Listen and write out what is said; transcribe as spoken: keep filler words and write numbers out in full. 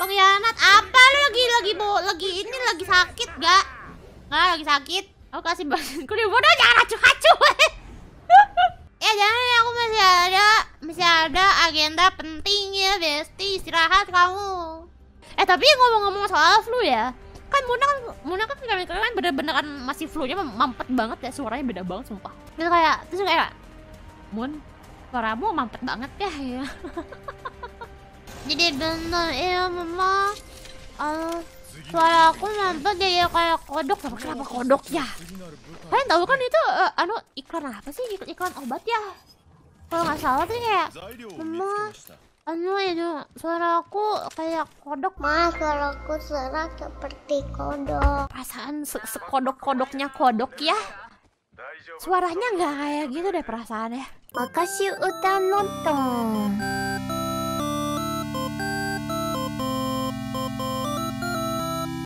Pengkhianat apa lu lagi lagi bo lagi ini lagi sakit gak? Nggak lagi sakit. Aku kasih bahanku di bodoh jangan acuh-acuh. Ya jangan ya, aku masih ada masih ada agenda pentingnya Besti, istirahat kamu. Eh tapi ngomong-ngomong soal flu ya, kan Muna kan Muna kan kalian kan bener-bener kan masih flu-nya mampet banget ya, suaranya beda banget sumpah. Gitu kayak terus kayak Mun, suaramu mampet banget ya ya. Jadi bener ya mama. Uh, suara aku mampet jadi kayak kodok. Sama kenapa kodok ya? Kalian tahu kan itu uh, anu iklan apa sih? Iklan obat ya? Kalau nggak salah tuh kayak mama. Anu itu suara aku kayak kodok. Mas, suara aku suara seperti kodok. Perasaan se sekodok-kodoknya kodok ya. Suaranya nggak kayak gitu deh perasaannya. Makasih udah nonton.